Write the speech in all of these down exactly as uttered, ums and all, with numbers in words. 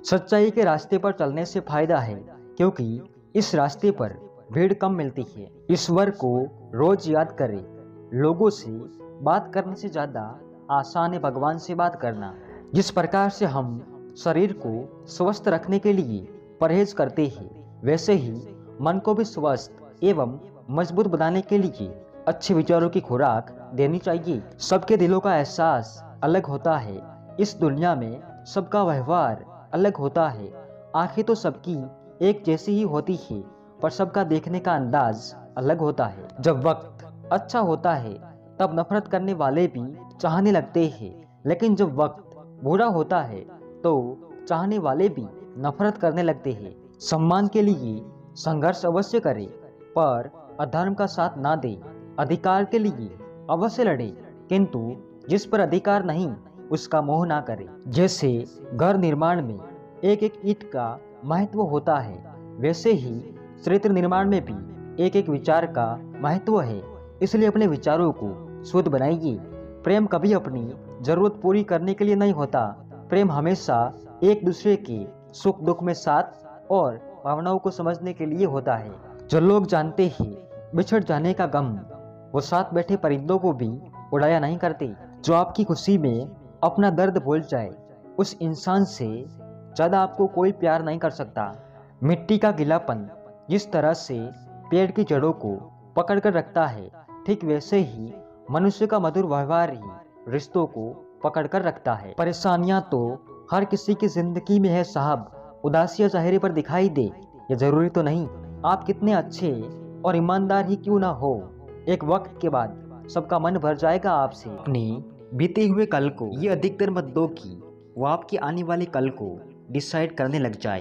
सच्चाई के रास्ते पर चलने से फायदा है, क्योंकि इस रास्ते पर भीड़ कम मिलती है। ईश्वर को रोज याद करें। लोगों से बात करने से ज्यादा आसान है भगवान से बात करना। जिस प्रकार से हम शरीर को स्वस्थ रखने के लिए परहेज करते हैं, वैसे ही मन को भी स्वस्थ एवं मजबूत बनाने के लिए अच्छे विचारों की खुराक देनी चाहिए। सबके दिलों का एहसास अलग होता है। इस दुनिया में सबका व्यवहार अलग होता है। आंखें तो सबकी एक जैसी ही होती है, पर सबका देखने का अंदाज अलग होता है। जब वक्त अच्छा होता है तब नफरत करने वाले भी चाहने लगते हैं, लेकिन जब वक्त बुरा होता है तो चाहने वाले भी नफरत करने लगते हैं। सम्मान के लिए संघर्ष अवश्य करें, पर अधर्म का साथ ना दे। अधिकार के लिए अवश्य लड़े, किंतु जिस पर अधिकार नहीं उसका मोह ना करे। जैसे घर निर्माण में एक एक ईंट का महत्व होता है, वैसे ही चरित्र निर्माण में भी एक एक विचार का महत्व है। इसलिए अपने विचारों को शुद्ध बनाइए। प्रेम कभी अपनी जरूरत पूरी करने के लिए नहीं होता। प्रेम हमेशा एक दूसरे के सुख दुख में साथ और भावनाओं को समझने के लिए होता है। जो लोग जानते हैं बिछड़ जाने का गम, वो साथ बैठे परिंदों को भी उड़ाया नहीं करते। जो आपकी खुशी में अपना दर्द भूल जाए, उस इंसान से ज्यादा आपको कोई प्यार नहीं कर सकता। मिट्टी का गीलापन जिस तरह से पेड़ की जड़ों को पकड़ कर रखता है, ठीक वैसे ही मनुष्य का मधुर व्यवहार ही रिश्तों को पकड़ कर रखता है। परेशानियां तो हर किसी की जिंदगी में है साहब। उदासियां चेहरे पर दिखाई दे ये जरूरी तो नहीं। आप कितने अच्छे और ईमानदार ही क्यों ना हो, एक वक्त के बाद सबका मन भर जाएगा आपसे। अपने बीते हुए कल को ये अधिकतर मत दो कि वो आपके आने वाले कल को डिसाइड करने लग जाए।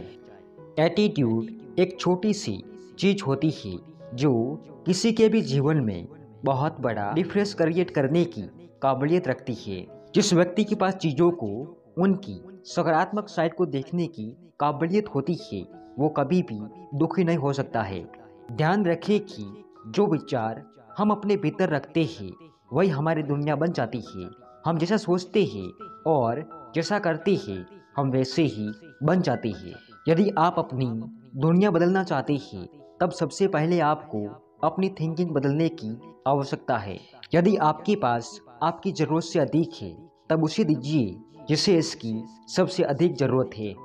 एटीट्यूड एक छोटी सी चीज होती है जो किसी के भी जीवन में बहुत बड़ा डिफरेंस क्रिएट करने की काबिलियत रखती है। जिस व्यक्ति के पास चीजों को उनकी सकारात्मक साइड को देखने की काबिलियत होती है, वो कभी भी दुखी नहीं हो सकता है। ध्यान रखें कि जो विचार हम अपने भीतर रखते हैं वही हमारी दुनिया बन जाती है। हम जैसा सोचते हैं और जैसा करते हैं, हम वैसे ही बन जाते हैं। यदि आप अपनी दुनिया बदलना चाहते हैं, तब सबसे पहले आपको अपनी थिंकिंग बदलने की आवश्यकता है। यदि आपके पास आपकी जरूरत से अधिक है, तब उसे दीजिए जिसे इसकी सबसे अधिक जरूरत है।